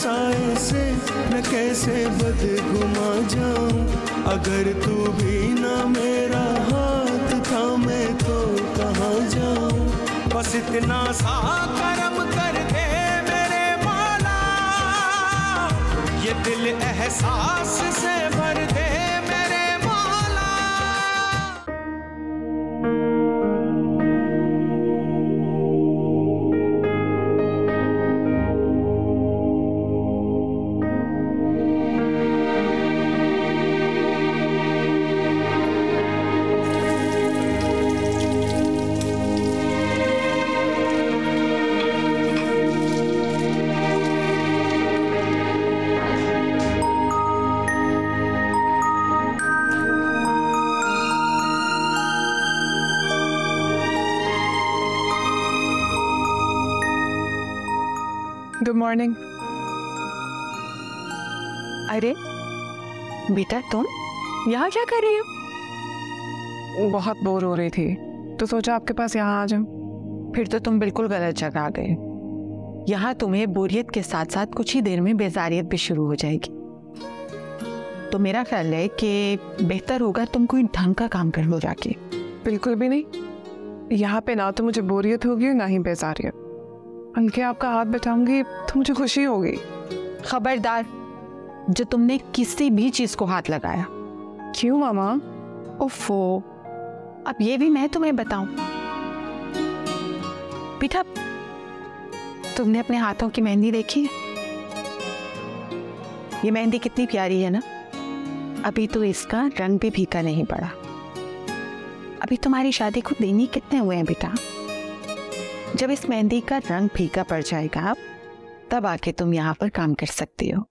साए से मैं कैसे बदगुमा जाऊं, अगर तू भी ना मेरा हाथ थामे तो कहाँ जाऊं। बस इतना सा करम कर दे मेरे मौला, ये दिल एहसास से भर दे मेरे मौला। Good morning. अरे बेटा तुम यहाँ क्या कर रही हो? बहुत बोर हो रही थी तो सोचा आपके पास यहाँ आ जाऊं। फिर तो तुम बिल्कुल गलत जगह आ गए। यहाँ तुम्हें बोरियत के साथ साथ कुछ ही देर में बेजारियत भी शुरू हो जाएगी। तो मेरा ख्याल है कि बेहतर होगा तुम कोई ढंग का काम कर लो जाके। बिल्कुल भी नहीं, यहाँ पे ना तो मुझे बोरियत होगी ना ही बेजारियत। बल्कि आपका हाथ बटाऊंगी तो मुझे खुशी होगी। खबरदार जो तुमने किसी भी चीज को हाथ लगाया। क्यों मामा? ओफो, अब ये भी मैं तुम्हें बताऊं? बेटा तुमने अपने हाथों की मेहंदी देखी है? ये मेहंदी कितनी प्यारी है ना। अभी तो इसका रंग भी फीका नहीं पड़ा। अभी तुम्हारी शादी को दिन ही कितने हुए हैं बेटा। जब इस मेहंदी का रंग फीका पड़ जाएगा तब आके तुम यहाँ पर काम कर सकती हो।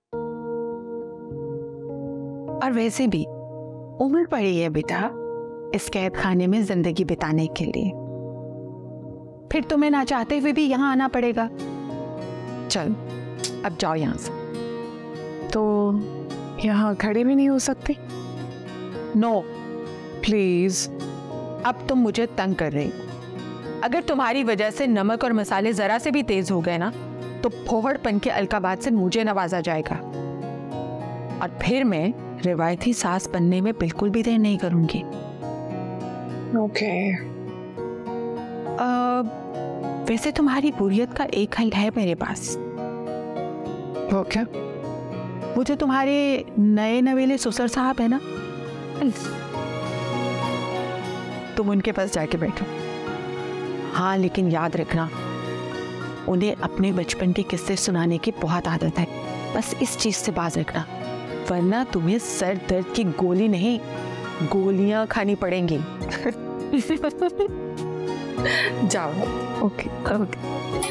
और वैसे भी उम्र पड़ी है बेटा इस कैद खाने में जिंदगी बिताने के लिए। फिर तुम्हें ना चाहते हुए भी यहाँ आना पड़ेगा। चल अब जाओ यहाँ से। तो यहाँ खड़े भी नहीं हो सकते? No please. अब तुम मुझे तंग कर रही हो। अगर तुम्हारी वजह से नमक और मसाले जरा से भी तेज हो गए ना तो फोहड़पन के अलकाबाद से मुझे नवाजा जाएगा। और फिर मैं रिवायती सास बनने में बिल्कुल भी देर नहीं करूंगी। ओके। वैसे तुम्हारी बोरियत का एक हल है मेरे पास। वो क्या? वो जो तुम्हारे नए नवेले ससुर साहब है ना, तुम उनके पास जाके बैठो। हाँ लेकिन याद रखना उन्हें अपने बचपन के किस्से सुनाने की बहुत आदत है। बस इस चीज से बाज रखना वरना तुम्हें सर दर्द की गोली नहीं गोलियां खानी पड़ेंगी। जाओ। Okay okay.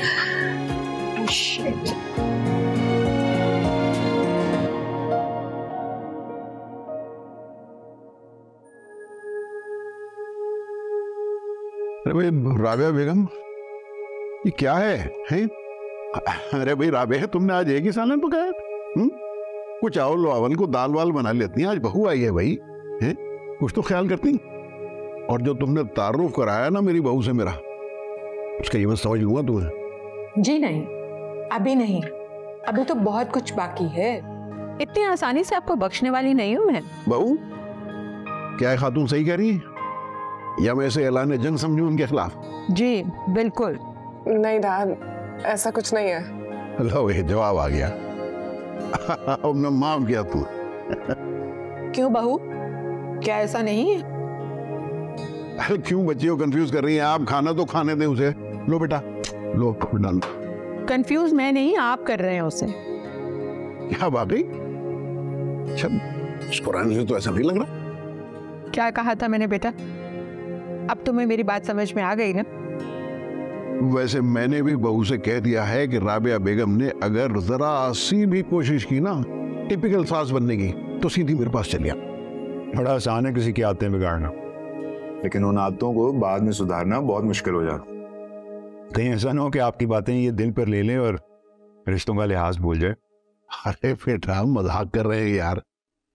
अरे भाई राबिया बेगम, ये क्या है? हैं? अरे भाई राबिया, तुमने आज एक ही सालन पकाया? कुछ चावल वावल को दाल वाल बना लेती हैं। आज बहू आई है भाई, हैं? कुछ तो ख्याल करती। और जो तुमने तारुफ कराया ना मेरी बहू से मेरा, उसका ये मैं समझ लूंगा तुम्हें। जी नहीं, अभी नहीं, अभी तो बहुत कुछ बाकी है। इतनी आसानी से आपको बख्शने वाली नहीं हूं मैं। बहू क्या है, खातून सही कह रही है या मैं ऐसे ऐलान जंग समझूं उनके खिलाफ? जी बिल्कुल नहीं दाद, ऐसा कुछ नहीं है। लो ये जवाब आ गया। अब मैं माफ किया तू। क्यों बहू, क्या ऐसा नहीं है? अरे क्यों बच्ची को कंफ्यूज कर रही हैं आप? खाना तो खाने दें उसे। लो बेटा लो डाल। कंफ्यूज मैं नहीं, आप कर रहे हैं उसे। क्या वाकई? अच्छा इस कुरान से तो ऐसा नहीं लग रहा। क्या कहा था मैंने बेटा? अब तुम्हें मेरी बात समझ में आ गई ना? वैसे मैंने भी बहू से कह दिया है कि राबिया बेगम ने अगर जरा सी भी कोशिश की ना टिपिकल सास बनने की तो सीधी मेरे पास चलिया। बड़ा आसान है किसी की आदतें बिगाड़ना, लेकिन उन आदतों को बाद में सुधारना बहुत मुश्किल हो जाता। कहीं ऐसा ना हो कि आपकी बातें ये दिल पर ले लें और रिश्तों का लिहाज भूल जाए। अरे बेटा मजाक कर रहे हैं यार।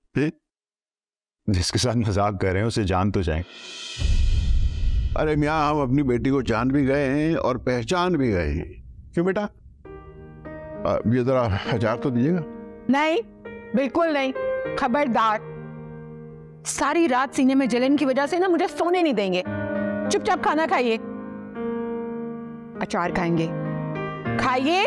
जिसके साथ मजाक कर रहे हैं उसे जान तो जाए। अरे मियाँ हम अपनी बेटी को जान भी गए हैं और पहचान भी गए हैं। क्यों बेटा? ये जरा अचार तो दीजिएगा। नहीं, बिल्कुल नहीं, खबरदार। सारी रात सीने में जलन की वजह से ना मुझे सोने नहीं देंगे। चुपचाप खाना खाइए। अचार खाएंगे, खाइए।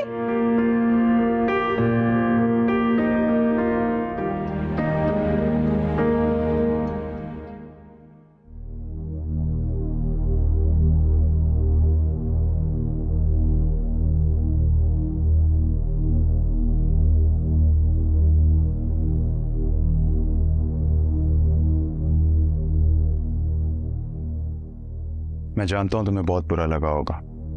मैं जानता हूं तुम्हें बहुत बुरा लगा होगा।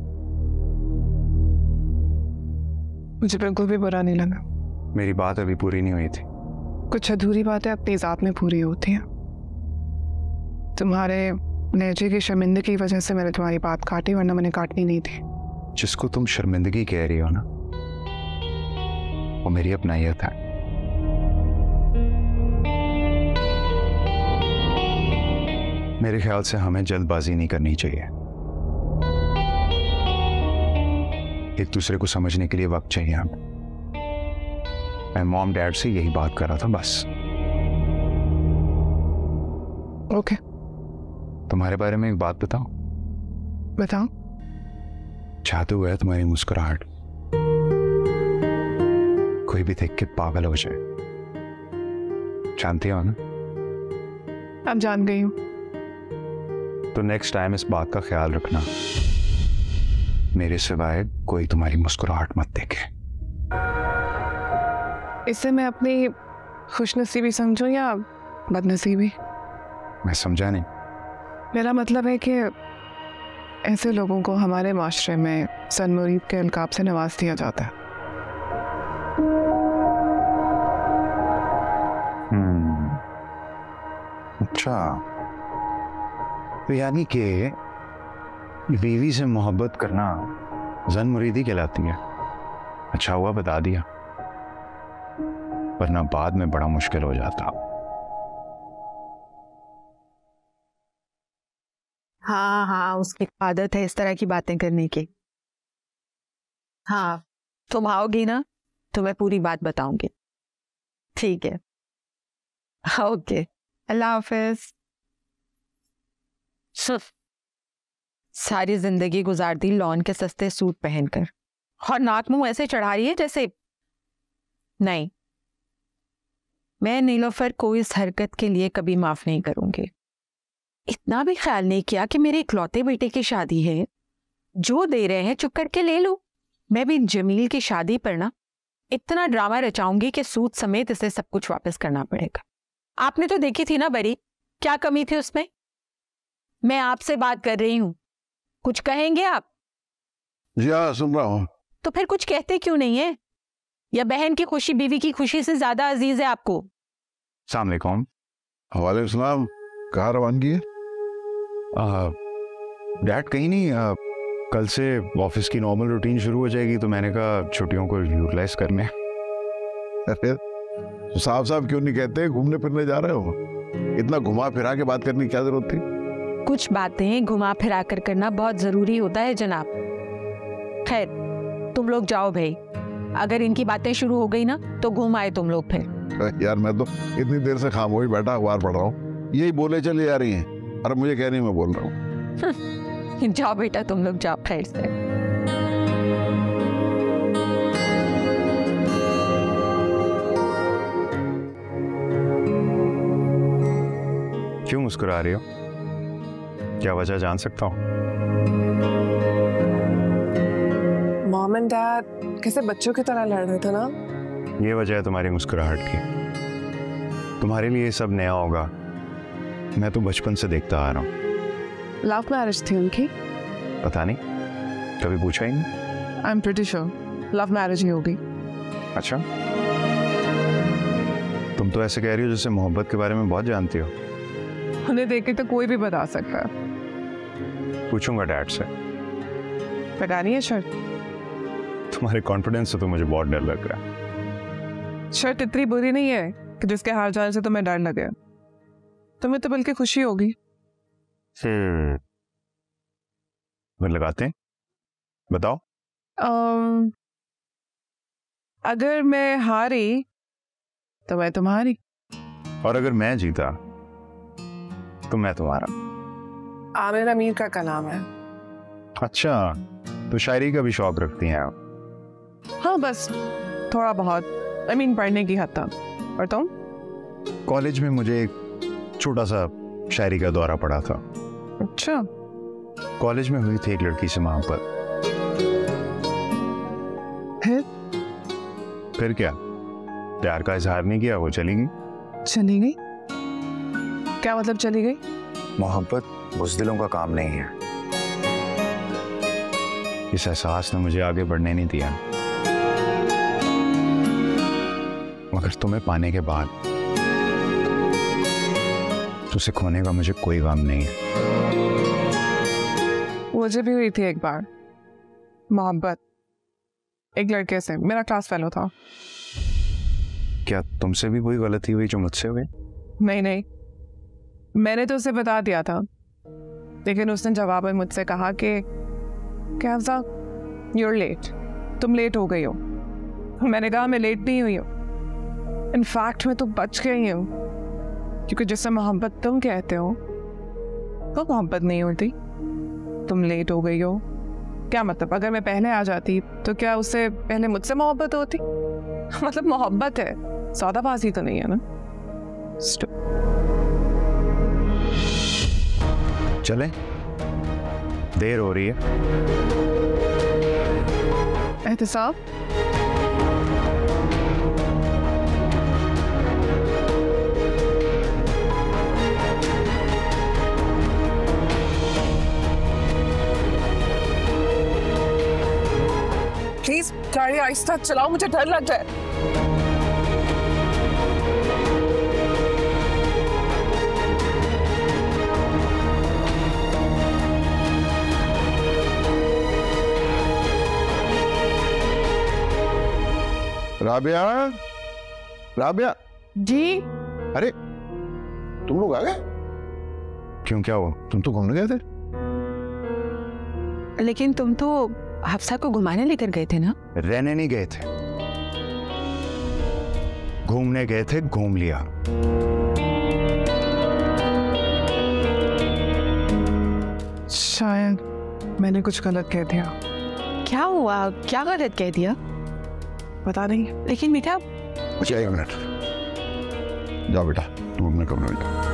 मुझे बिल्कुल भी बुरा नहीं लगा। मेरी बात अभी पूरी नहीं हुई थी। कुछ अधूरी बातें अपनी जात में पूरी होती हैं। तुम्हारे लहजे की शर्मिंदगी की वजह से मैंने तुम्हारी बात काटी, वरना मैंने काटनी नहीं थी। जिसको तुम शर्मिंदगी कह रही हो ना, वो मेरी अपनायत है। मेरे ख्याल से हमें जल्दबाजी नहीं करनी चाहिए। एक दूसरे को समझने के लिए वक्त चाहिए हमें। मैं मॉम डैड से यही बात कर रहा था बस। ओके। तुम्हारे बारे में एक बात बताऊं? बताओ। जादू है तुम्हारी मुस्कुराहट। कोई भी देख के पागल हो जाए। जानती हो ना? अब जान गई हूं। तो नेक्स्ट टाइम इस बात का ख्याल रखना, मेरे सिवाय कोई तुम्हारी मुस्कुराहट मत देखे। इससे मैं अपनी खुशनसीबी समझूं या बदनसीबी? मैं समझा नहीं। मेरा मतलब है कि ऐसे लोगों को हमारे माशरे में सनमुरीद के अलकाब से नवाज दिया जाता है। अच्छा, तो यानी कि बीवी से मोहब्बत करना जन मुरीदी कहलाती है। अच्छा हुआ बता दिया, वरना बाद में बड़ा मुश्किल हो जाता। हाँ हाँ, उसकी आदत है इस तरह की बातें करने की। हाँ, तुम आओगी ना तो मैं पूरी बात बताऊंगी। ठीक है, ओके, अल्लाह हाफिज। सारी जिंदगी गुजार दी लॉन के सस्ते सूट पहनकर, और नाक मुंह ऐसे चढ़ा रही है जैसे। नहीं, मैं नीलोफर को इस हरकत के लिए कभी माफ नहीं करूंगी। इतना भी ख्याल नहीं किया कि मेरे इकलौते बेटे की शादी है, जो दे रहे हैं चुप करके ले लो। मैं भी जमील की शादी पर ना इतना ड्रामा रचाऊंगी कि सूट समेत इसे सब कुछ वापस करना पड़ेगा। आपने तो देखी थी ना बरी, क्या कमी थी उसमें। मैं आपसे बात कर रही हूं, कुछ कहेंगे आप? जी हाँ, सुन रहा हूं। तो फिर कुछ कहते क्यों नहीं है? या बहन की खुशी बीवी की खुशी से ज्यादा अजीज है आपको? अस्सलाम वालेकुम। वालेकुम सलाम। कहाँ रवानगी है? डैड कहीं नहीं, कल से ऑफिस की नॉर्मल रूटीन शुरू हो जाएगी, तो मैंने कहा छुट्टियों को यूटिलाइज करने। अरे तो साफ साफ क्यों नहीं कहते घूमने फिरने जा रहे हो? इतना घुमा फिरा के बात करने की क्या जरूरत थी? कुछ बातें घुमा फिरा कर करना बहुत जरूरी होता है जनाब। खैर, तुम लोग जाओ भाई, अगर इनकी बातें शुरू हो गई ना तो घूम आए तुम लोग फिर। यार मैं तो इतनी देर से खामोश बैठा अखबार पढ़ रहा हूँ, यही बोले चले जा रही हैं और मुझे कह रही मैं बोल रहा हूँ। जाओ बेटा, तुम लोग जाओ खैर से। क्यों मुस्कुरा रही हो? क्या वजह जान सकता हूँ? मॉम एंड डैड कैसे बच्चों की तरह लड़ रहे थे ना। ये वजह है तुम्हारी मुस्कुराहट की। तुम्हारे लिए ये सब नया होगा, मैं तो बचपन से देखता आ रहा हूँ। लव मैरिज थी उनकी? पता नहीं, कभी पूछा ही नहीं। I am pretty sure love marriage ही होगी। अच्छा, तुम तो ऐसे कह रही हो जैसे मोहब्बत के बारे में बहुत जानती हो। उन्हें देख के तो कोई भी बता सकता है। पूछूंगा डैड से। पता नहीं है शर्त। तुम्हारे कॉन्फिडेंस से तो मुझे बहुत डर लग रहा है। शर्त इतनी बुरी नहीं है कि जिसके हार जाने से तुम्हें डर लगे। तुम्हें तो बल्कि खुशी होगी। फिर लगाते हैं, बताओ। अगर मैं हारी तो मैं तुम्हारी, और अगर मैं जीता तो मैं तुम्हारा। आमिर अमीर का कलाम है। अच्छा, तो शायरी का भी शौक रखती हैं आप? हाँ, बस थोड़ा बहुत, पढ़ने की हद तक। और तुम? कॉलेज में मुझे एक छोटा सा शायरी का दौरा पड़ा था। अच्छा। कॉलेज में हुई थी एक लड़की से मोहब्बत। फिर क्या, प्यार का इजहार नहीं किया, वो चली गई। चली गई? क्या मतलब चली गई? मोहब्बत बुज़दिलों का काम नहीं है। इस एहसास ने मुझे आगे बढ़ने नहीं दिया, मगर तुम्हें पाने के बाद तुझसे खोने का मुझे कोई गम नहीं है। मुझे भी हुई थी एक बार मोहब्बत, एक लड़के से, मेरा क्लास फेलो था। क्या तुमसे भी कोई गलती हुई जो मुझसे हुई? नहीं, मैंने तो उसे बता दिया था, लेकिन उसने जवाब में मुझसे कहा कि हफ्सा, you're late, तुम लेट हो गई हो। मैंने कहा मैं लेट नहीं हुई हूँ, इनफैक्ट मैं तो बच गई हूँ, क्योंकि जिससे मोहब्बत तुम कहते हो वो मोहब्बत नहीं होती। तुम लेट हो गई हो, क्या मतलब? अगर मैं पहले आ जाती तो क्या उससे पहले मुझसे मोहब्बत होती? मतलब मोहब्बत है, सौदाबाजी तो नहीं है ना। चलें, देर हो रही है। एहतिसाब, प्लीज गाड़ी आहिस्ता चलाओ, मुझे डर लग रहा है। राबिया, राबिया जी। अरे तुम लोग आ गए? क्यों, क्या हुआ? तुम तो घूमने गए थे। लेकिन तुम तो हफ्सा को घुमाने लेकर गए थे ना? रहने नहीं गए थे, घूमने गए थे, घूम लिया। शायद मैंने कुछ गलत कह दिया। क्या हुआ, क्या गलत कह दिया? पता नहीं, लेकिन बेटा। अच्छा, एक मिनट, जाओ बेटा, तुम अपने कमरे में जाओ।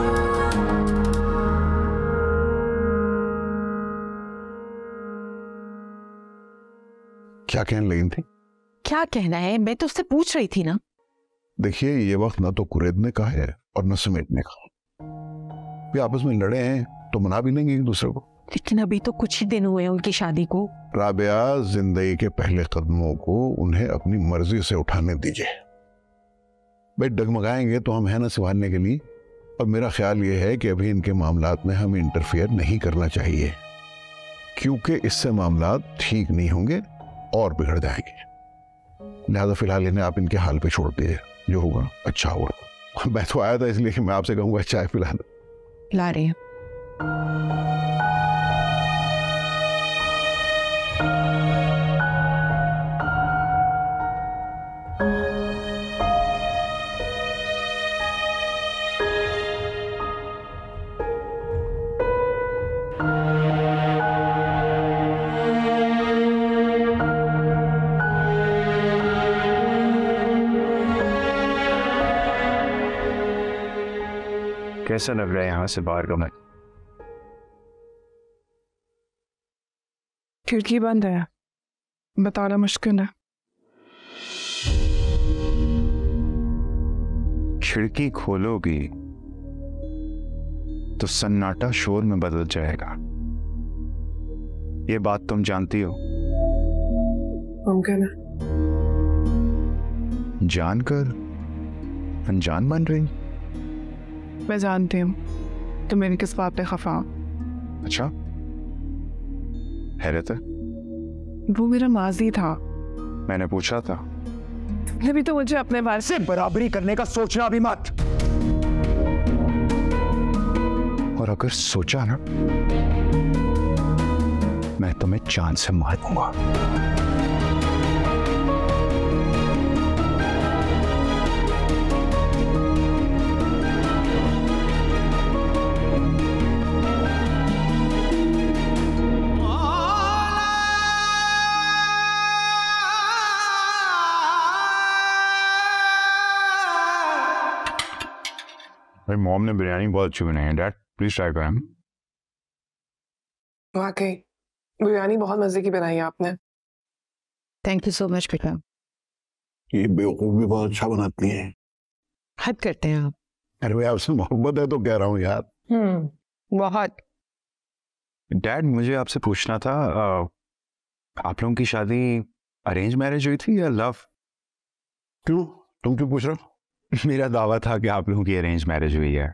क्या कहने लगी थी? क्या कहना है, मैं तो उससे पूछ रही थी ना। देखिए, ये वक्त ना तो कुरेदने का है और न समेटने का। वे आपस में लड़े हैं तो मना भी लेंगे एक दूसरे को। लेकिन अभी तो कुछ ही दिन हुए हैं उनकी शादी को। राबिया, जिंदगी के पहले कदमों को उन्हें अपनी मर्जी से उठाने दीजिए। भाई डगमगाएंगे तो हम हैं ना संभालने के लिए। और मेरा ख्याल ये है कि अभी इनके मामलात में हमें इंटरफेयर नहीं करना चाहिए, क्योंकि इससे मामलात ठीक नहीं होंगे और बिगड़ जाएंगे। लिहाजा फिलहाल इन्हें आप इनके हाल पे छोड़ दीजिए, जो होगा अच्छा होगा। मैं तो आया था इसलिए कि मैं आपसे कहूँगा चाय पिला दो। ला रही है। कैसा लग रहा है यहाँ से बाहर का महल? खिड़की बंद है, बताना मुश्किल है। खिड़की खोलोगी तो सन्नाटा शोर में बदल जाएगा। ये बात तुम जानती हो। मुमकिन है। जानकर अनजान बन रही। मैं जानती हूँ तुम मेरी किस बात पे खफा हो। अच्छा, हैरत है। वो मेरा माजी था। मैंने पूछा था। तुमने भी तो मुझे अपने बारे से बराबरी करने का सोचना भी मत। और अगर सोचा ना, मैं तुम्हें चांद से मार दूंगा। भाई मॉम ने बिरयानी बहुत अच्छी बनाई है डैड, प्लीज ट्राई करें। वाकई बिरयानी बहुत मजे की बनाई है आपने। थैंक यू सो मच बेटा। ये बेवकूफ भी बहुत अच्छा बनाती है। हद करते हैं आप। अरे भाई आपसे मोहब्बत है तो कह रहा हूँ यार। बहुत। डैड मुझे आपसे पूछना था, आप लोगों की शादी अरेंज मैरिज हुई थी या लव? क्यों, तुम क्यों पूछ रहे हो? मेरा दावा था कि आप लोगों की अरेंज मैरिज हुई है।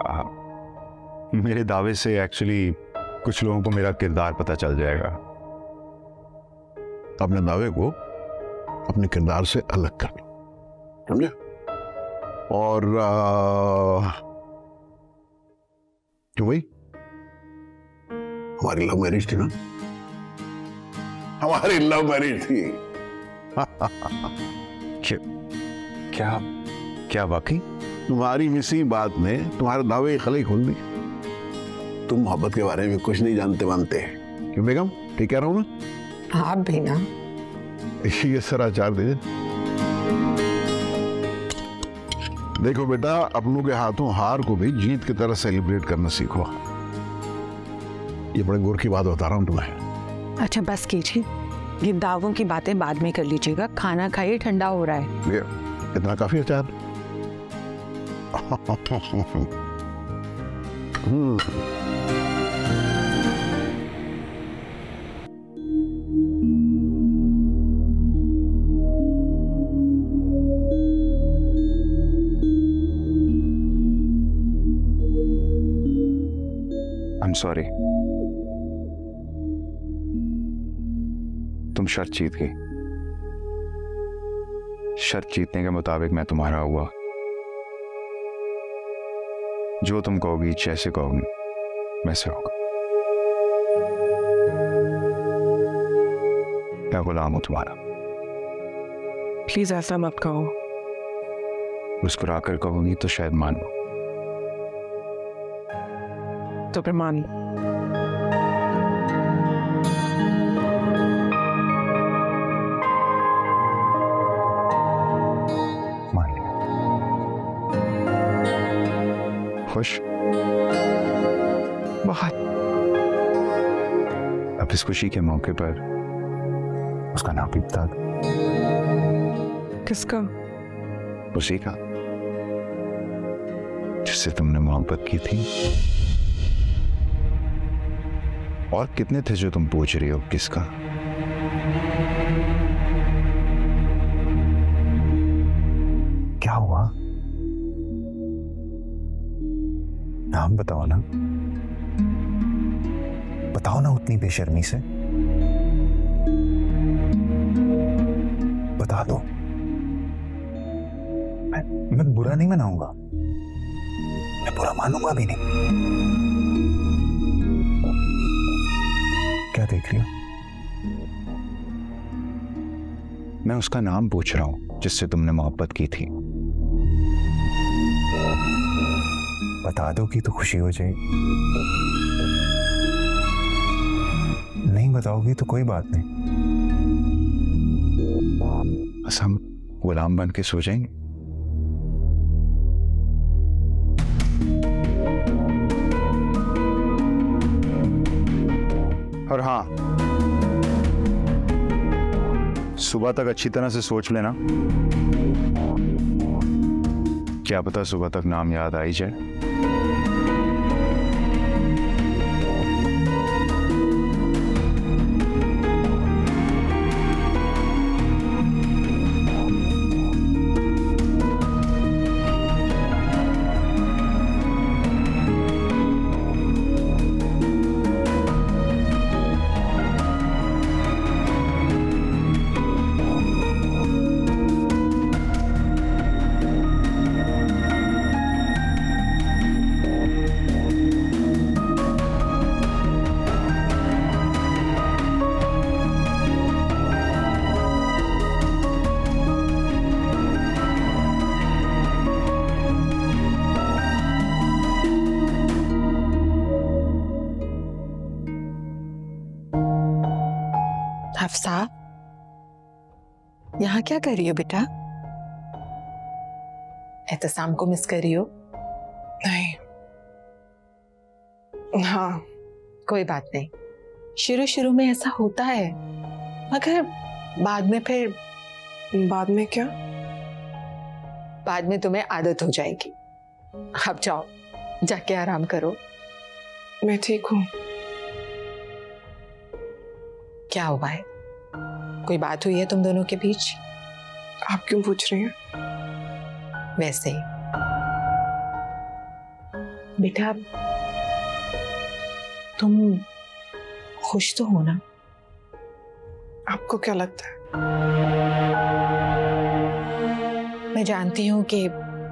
मेरे दावे से एक्चुअली कुछ लोगों को मेरा किरदार पता चल जाएगा। अपने दावे को अपने किरदार से अलग कर लो, समझे? और क्यों भाई, हमारी लव मैरिज थी ना, हमारी लव मैरिज थी। क्या क्या वाकई? तुम्हारी इसी बात ने तुम्हारे दावे की खली खोल दी। तुम मोहब्बत के बारे में कुछ नहीं जानते मानते। क्यों बेगम, ठीक कह रहा हूं ना? आप भी ना। ये सराचार दे। देखो बेटा, अपनों के हाथों हार को भी जीत की तरह सेलिब्रेट करना सीखो। ये बड़े गौर की बात बता रहा हूं तुम्हें। अच्छा बस कीजिए, ये दावों की बातें बाद में कर लीजिएगा। खाना खाइए, ठंडा हो रहा है। ये इतना काफी अचार। I'm sorry। तुम शर्त जीत गई। शर्त जीतने के मुताबिक मैं तुम्हारा हुआ। जो तुम कहोगी, जैसे कहोगी, वैसे होगा। मैं गुलाम हूं तुम्हारा। प्लीज ऐसा मत कहो। मुस्कुरा कर कहोगी तो शायद मान लो। तो फिर मान लो। मान लिया। खुश? बहुत। अब इस खुशी के मौके पर उसका नाम भी बता दो। किसका? उसी का जिससे तुमने मोहब्बत की थी। और कितने थे जो तुम पूछ रही हो किसका? क्या हुआ? नाम बताओ ना, बताओ ना उतनी बेशर्मी से। बता दो। मैं बुरा नहीं मनाऊंगा, मैं बुरा मानूंगा भी नहीं। क्या देख रही हो? मैं उसका नाम पूछ रहा हूं जिससे तुमने मोहब्बत की थी। बता दो कि तो खुशी हो जाएगी। नहीं बताओगी तो कोई बात नहीं, बस हम गुलाम बन के सो जाएंगे। और हाँ, सुबह तक अच्छी तरह से सोच लेना, क्या पता सुबह तक नाम याद आ ही जाए। हफ्सा, यहाँ क्या कर रही हो बेटा? एहतसाम को मिस कर रही हो? नहीं। हाँ, कोई बात नहीं, शुरू शुरू में ऐसा होता है, मगर बाद में फिर। बाद में क्या? बाद में तुम्हें आदत हो जाएगी। अब जाओ, जाके आराम करो। मैं ठीक हूँ। क्या हुआ है? कोई बात हुई है तुम दोनों के बीच? आप क्यों पूछ रही हैं? वैसे ही। बेटा, तुम खुश तो हो ना? आपको क्या लगता है? मैं जानती हूं कि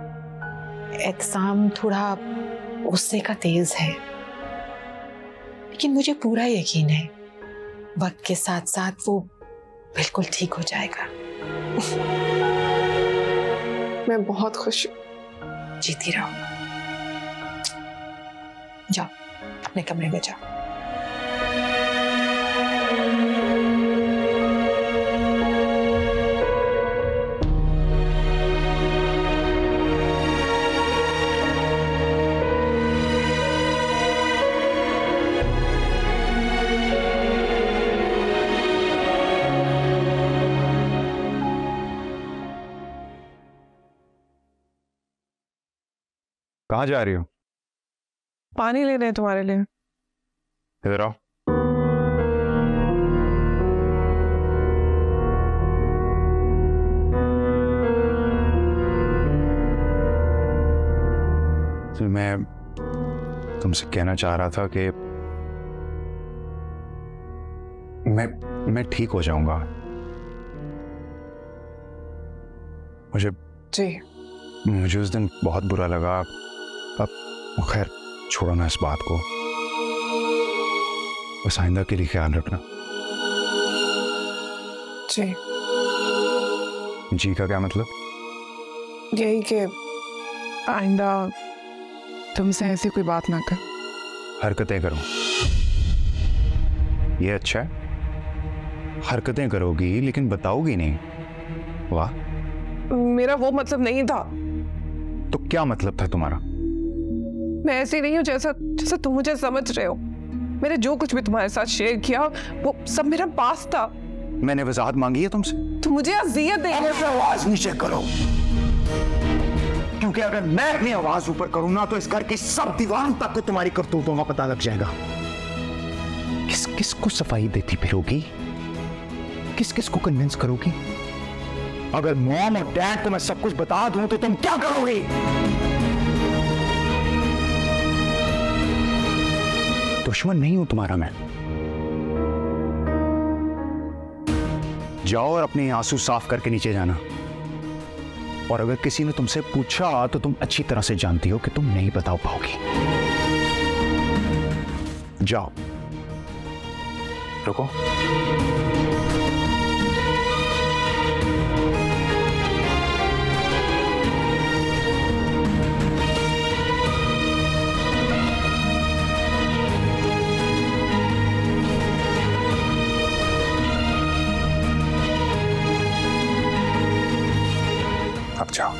एहसाम थोड़ा गुस्से का तेज है, लेकिन मुझे पूरा यकीन है वक्त के साथ साथ वो बिल्कुल ठीक हो जाएगा। मैं बहुत खुश हूँ। जीती रहो। जाओ अपने कमरे में जाओ। कहाँ जा रही हो? पानी ले रहे हैं तुम्हारे लिए। इधर आओ। तो मैं तुमसे कहना चाह रहा था कि मैं ठीक हो जाऊंगा। मुझे उस दिन बहुत बुरा लगा। अब खैर छोड़ो ना इस बात को, बस आइंदा के लिए ख्याल रखना। जी। जी का क्या मतलब? यही कि आइंदा तुमसे ऐसी कोई बात ना कर। हरकतें करो, ये अच्छा है। हरकतें करोगी लेकिन बताओगी नहीं। वाह, मेरा वो मतलब नहीं था। तो क्या मतलब था तुम्हारा? मैं ऐसी नहीं हूँ जैसा जैसा तुम मुझे समझ रहे हो। मैंने जो कुछ भी तुम्हारे साथ शेयर किया वो सब मेरा पास था। मैंने वजाहत मांगी है तुमसे? तो मुझे अज़ियत देने से। आवाज नीचे करो, क्योंकि अगर मैं अपनी आवाज ऊपर करूं ना तो इस घर की सब दीवार तक को तुम्हारी करतूतों का पता लग जाएगा। किस किस को सफाई देती फिरोगी? किस किस को कन्विंस करोगी? अगर मॉम और डैड को मैं सब कुछ बता दूं तो तुम क्या करोगी? दुश्मन नहीं हूं तुम्हारा मैं। जाओ और अपने आंसू साफ करके नीचे जाना। और अगर किसी ने तुमसे पूछा तो तुम अच्छी तरह से जानती हो कि तुम नहीं बता पाओगी। जाओ। रुको। अब जाओ।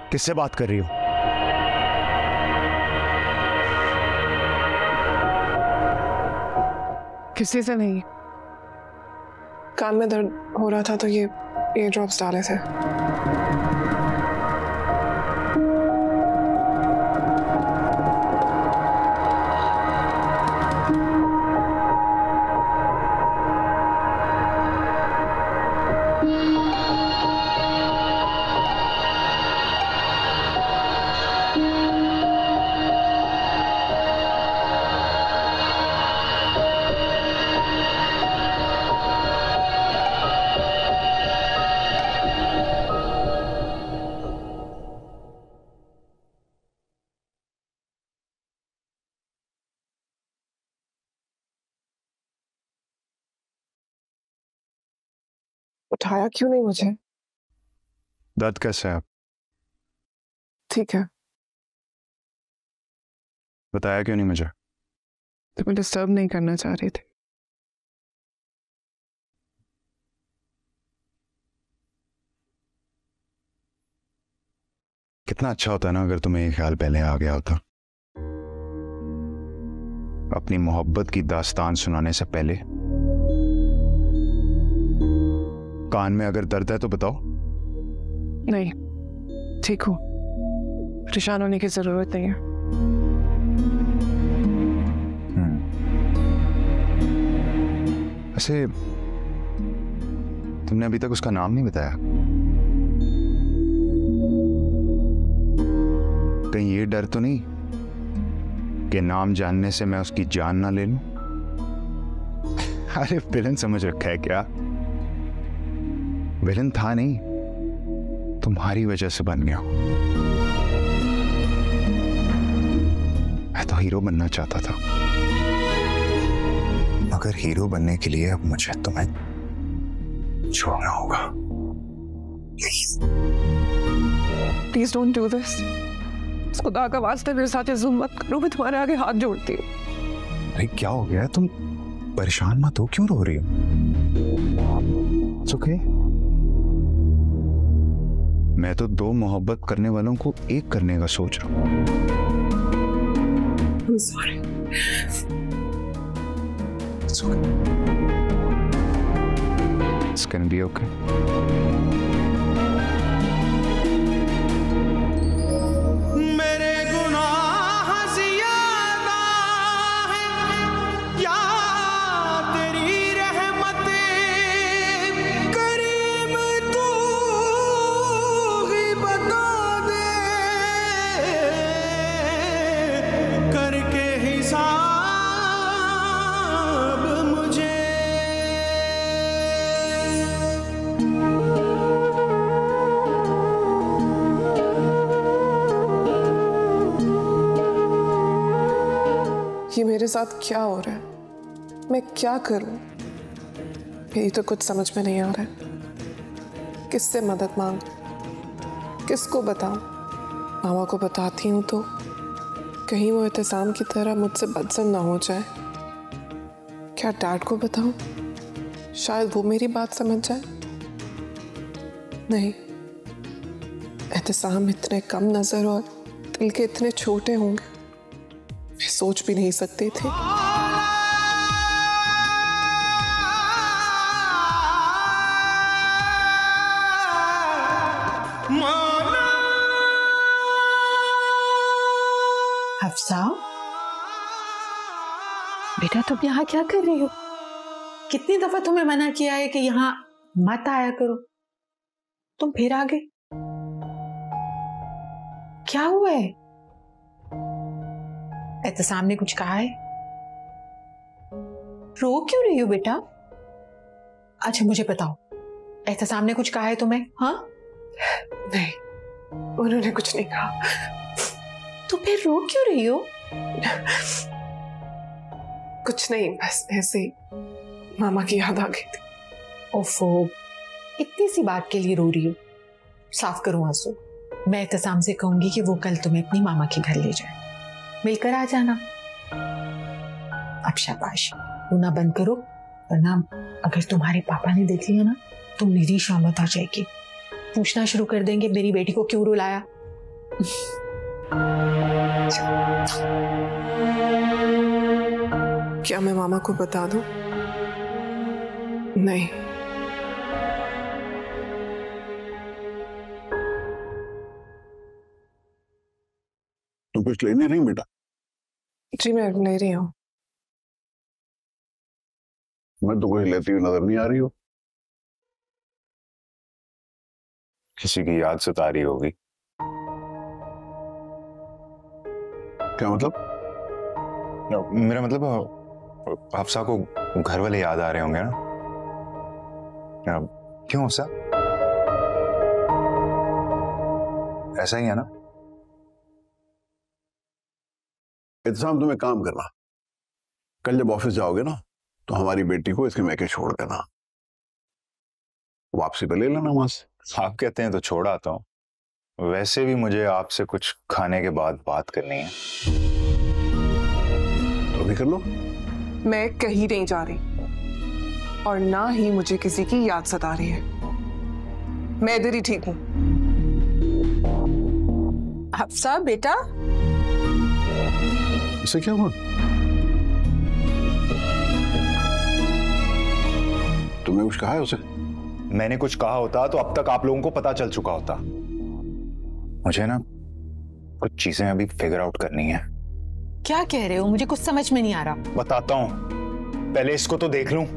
किससे बात कर रही हो? किसी से नहीं। कान में दर्द हो रहा था तो ये एयर ड्रॉप्स डाले थे। उठाया क्यों नहीं मुझे? दर्द कैसा है? ठीक है। बताया क्यों नहीं मुझे? तुम्हें डिस्टर्ब नहीं करना चाह रही थी। कितना अच्छा होता ना अगर तुम्हें ये ख्याल पहले आ गया होता। अपनी मोहब्बत की दास्तान सुनाने से पहले कान में अगर दर्द है तो बताओ। नहीं, ठीक हूँ। परेशान होने की जरूरत नहीं है। वैसे तुमने अभी तक उसका नाम नहीं बताया। कहीं ये डर तो नहीं कि नाम जानने से मैं उसकी जान ना ले लूं? अरे विलन समझ रखा है क्या? विलन था नहीं, तुम्हारी वजह से बन गया। मैं तो हीरो बनना चाहता था, मगर हीरो बनने के लिए अब मुझे तुम्हें छोड़ना होगा। Please don't do this. खुदा का वास्ते मेरे साथ जुल्म मत करो। मैं तुम्हारे आगे हाथ जोड़ती हूँ। अरे क्या हो गया? तुम परेशान मत हो, क्यों रो रही हो? It's okay। मैं तो दो मोहब्बत करने वालों को एक करने का सोच रहा हूँ। I'm sorry। It's okay। It's gonna be okay। मेरे गुनाह ज़्यादा हैं या तेरी रहमत करीम तू ही बता दे करके हिसाब मुझे। ये मेरे साथ क्या हो रहा है? मैं क्या करूं? मेरी तो कुछ समझ में नहीं आ रहा है। किससे मदद मांग, किसको बताऊं? मामा को बताती हूँ तो कहीं वो एहतसाम की तरह मुझसे बदसम ना हो जाए। क्या डैड को बताऊं? शायद वो मेरी बात समझ जाए। नहीं, एहतसाम इतने कम नजर और दिल के इतने छोटे होंगे, मैं सोच भी नहीं सकती थी। हफ्सा, बेटा तुम यहाँ क्या कर रही हो? कितनी दफा तुम्हें मना किया है कि यहाँ मत आया करो, तुम फिर आ गए। क्या हुआ है? एहतसाम ने कुछ कहा है? रो क्यों रही हो बेटा? अच्छा मुझे बताओ, एहतसाम ने कुछ कहा है तुम्हें? हाँ? नहीं, उन्होंने कुछ नहीं कहा। तो फिर रो क्यों रही हो? कुछ नहीं, बस ऐसे ही मामा की याद आ गई थी। ओफो, इतनी सी बात के लिए रो रही हो? साफ करो आंसू। मैं एहतसाम से कहूंगी कि वो कल तुम्हें अपनी मामा के घर ले जाए, मिलकर आ जाना। अब शाबाश, रोना बंद करो, वरना अगर तुम्हारे पापा ने देख लिया ना तो मेरी शामत आ जाएगी। पूछना शुरू कर देंगे मेरी बेटी को क्यों रुलाया, क्या मैं मामा को बता दूं? नहीं। तुम कुछ लेने नहीं बेटा? जी मैं ले रही हूँ। मैं तो कुछ लेती हुई नजर नहीं आ रही हो। किसी की याद सता रही होगी। क्या मतलब? मेरा मतलब हफ्सा को घर वाले याद आ रहे होंगे ना? क्यों हफ्सा? ऐसा ही है ना? इंतजाम तुम्हें काम करना, कल जब ऑफिस जाओगे ना तो हमारी बेटी को इसके मैके छोड़ देना, वापसी पे ले लेना वहां से। आप कहते हैं तो छोड़ आता हूं। वैसे भी मुझे आपसे कुछ खाने के बाद बात करनी है। तो भी कर लो। मैं कहीं नहीं जा रही और ना ही मुझे किसी की याद सता रही है। मैं इधर ही ठीक हूं। हफ्सा बेटा, इसे क्या हुआ? तुमने कुछ कहा है उसे? मैंने कुछ कहा होता तो अब तक आप लोगों को पता चल चुका होता। मुझे ना कुछ चीजें अभी फिगर आउट करनी है। क्या कह रहे हो? मुझे कुछ समझ में नहीं आ रहा। बताता हूं, पहले इसको तो देख लूं।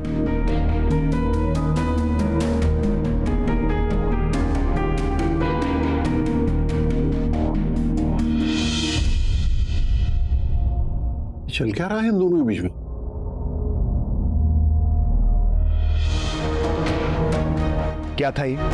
चल क्या रहा है इन दोनों के बीच में? क्या था ये?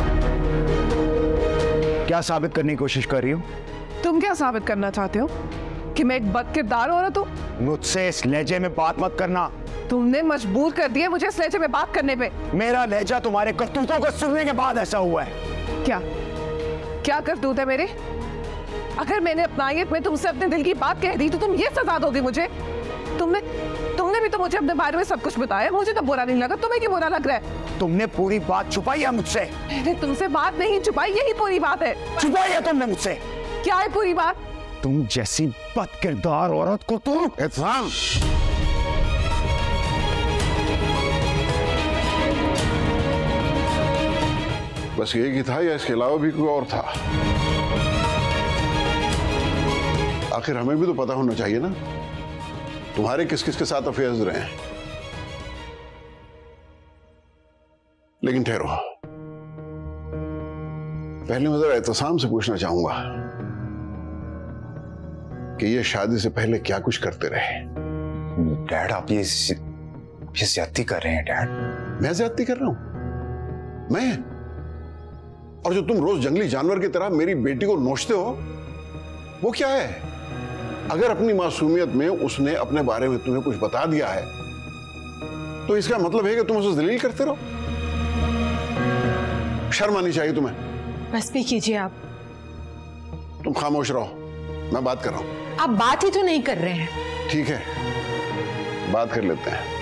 क्या साबित करने की कोशिश कर रही हो? तुम क्या साबित करना चाहते हो? कि मैं एक बदकिरदार औरत हूं? मुझसे इस लहजे में बात मत करना। तुमने मजबूर कर दिया मुझे इस लहजे में बात करने पे। मेरा लहजा तुम्हारे करतूतों को सुनने के बाद ऐसा हुआ है। क्या क्या करतूत है मेरे? अगर मैंने अपनायत में तुमसे अपने दिल की बात कह दी तो तुम ये सजा दोगे मुझे? तुमने भी तो मुझे अपने बारे में सब कुछ बताया। मुझे तो बुरा नहीं लगा, तुम्हें क्यों बुरा लग रहा है? तुमने पूरी बात छुपाई है मुझसे। मैंने तुमसे बात नहीं छुपाई, यही पूरी बात है। छुपाई है तुमने मुझसे। क्या है पूरी बात? तुम जैसी बदकिरदार औरत को तुम एहसान, बस एक ही था या इसके अलावा भी कोई और था? आखिर हमें भी तो पता होना चाहिए ना तुम्हारे किस किस के साथ अफेयर्स रहे हैं। लेकिन ठहरो, पहले मैं जरा एहतसाम से पूछना चाहूंगा कि ये शादी से पहले क्या कुछ करते रहे? डैड, आप ये ज्यादती कर रहे हैं डैड। मैं ज्यादती कर रहा हूं? मैं? और जो तुम रोज जंगली जानवर की तरह मेरी बेटी को नोचते हो वो क्या है? अगर अपनी मासूमियत में उसने अपने बारे में तुम्हें कुछ बता दिया है तो इसका मतलब है कि तुम उसे जलील करते रहो। शर्म आनी चाहिए तुम्हें। बस भी कीजिए आप। तुम खामोश रहो, मैं बात कर रहा हूं। आप बात ही तो नहीं कर रहे हैं। ठीक है, बात कर लेते हैं।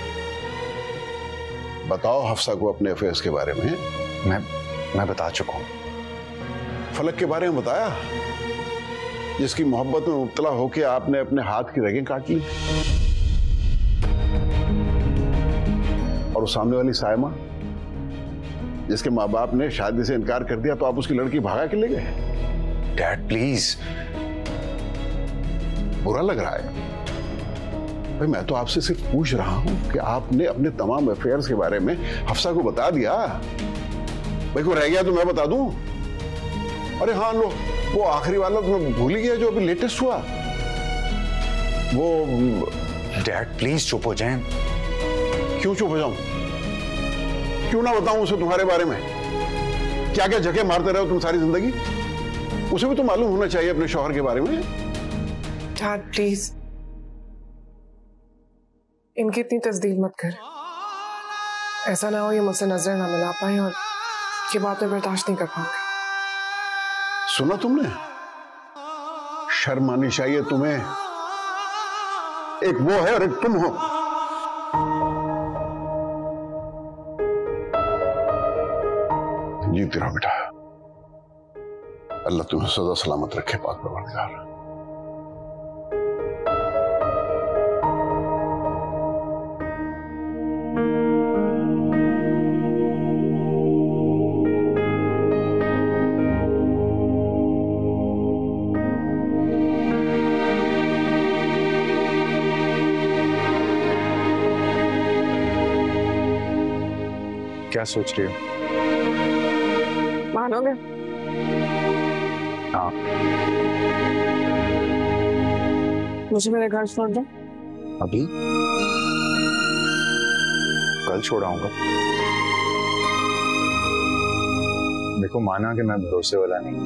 बताओ हफ्सा को अपने अफेयर्स के बारे में। मैं बता चुका हूं। फलक के बारे में बताया, जिसकी मोहब्बत में मुब्तला होकर आपने अपने हाथ की रगें काट ली? और उस सामने वाली सायमा, जिसके माँ बाप ने शादी से इनकार कर दिया तो आप उसकी लड़की भागा के ले गए? Dad please. बुरा लग रहा है भाई? मैं तो आपसे सिर्फ पूछ रहा हूं कि आपने अपने तमाम अफेयर्स के बारे में हफ्सा को बता दिया? भाई कोई रह गया तो मैं बता दूं? अरे हाँ लो, वो आखिरी वाला तो मैं भूल ही गया जो अभी लेटेस्ट हुआ वो। डैड प्लीज चुप हो जाएं। क्यों चुप हो जाऊं? क्यों ना बताऊं उसे तुम्हारे बारे में? क्या क्या जगह मारते रहे हो तुम सारी जिंदगी? उसे भी तो मालूम होना चाहिए अपने शौहर के बारे में। डैड प्लीज इनकी इतनी तस्दीक मत कर। ऐसा ना हो ये मुझसे नजर ना मिला पाए और ये बात मैं बर्दाश्त नहीं कर पाऊंगी। सुना तुमने? शर्म आनी चाहिए तुम्हें। एक वो है और एक तुम हो। जीती रहो बेटा, अल्लाह तुम्हें सदा सलामत रखे पाक परवरदिगार। क्या सोच रही हो? मानोगे? हाँ। मुझे मेरे घर छोड़ दो। अभी? कल छोड़ आऊंगा। देखो, माना कि मैं भरोसे वाला नहीं,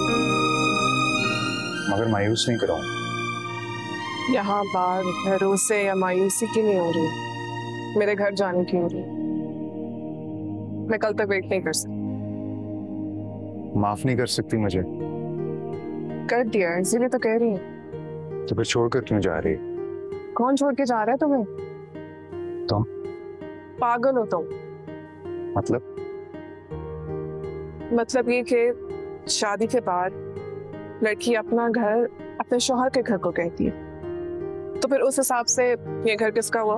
मगर मायूस नहीं कराऊंगा। यहाँ बात भरोसे या मायूसी की नहीं हो रही, मेरे घर जाने की हो रही। मैं कल तक वेट नहीं कर सकती। माफ नहीं कर सकती मुझे? कर दिया, इसीलिए तो कह रही हूँ। तो फिर छोड़कर क्यों जा रही? कौन छोड़ के जा रहा है तुम्हें? तुम? पागल हो तुम। मतलब ये कि शादी के बाद लड़की अपना घर अपने शौहर के घर को कहती है, तो फिर उस हिसाब से ये घर किसका हुआ?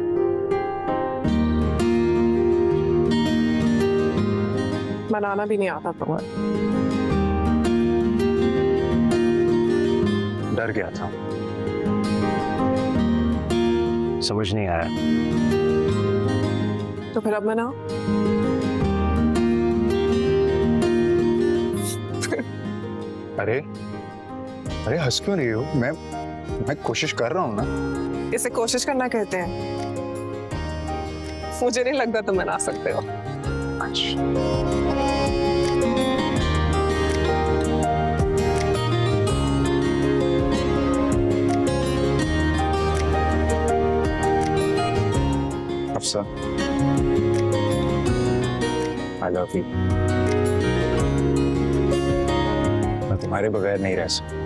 मनाना भी नहीं आता तुम्हें। डर गया था, समझ नहीं आया। तो फिर अब मनाओ। अरे अरे हंस क्यों रही हो? मैं कोशिश कर रहा हूँ ना। इसे कोशिश करना कहते हैं। मुझे नहीं लगता तुम मना सकते हो। अफसा, I love you। मैं तुम्हारे बगैर नहीं रह सकता।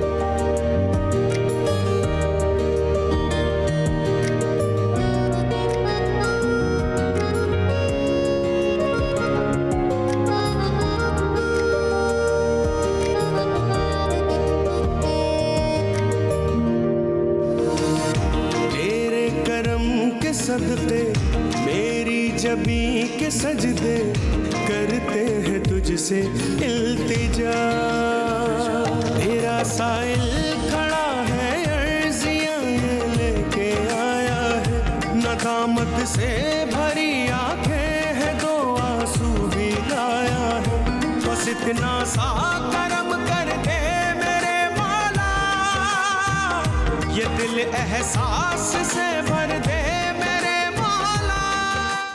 सदके मेरी जबी के सजदे करते हैं तुझसे इल्तिजा। तेरा साइल खड़ा है, अर्जियां ये लेके आया है, नदामत से भरी आंखें हैं, दो आंसू भी लाया है। बस इतना सा करम कर दे मेरे मौला, ये दिल एहसास से भर दे।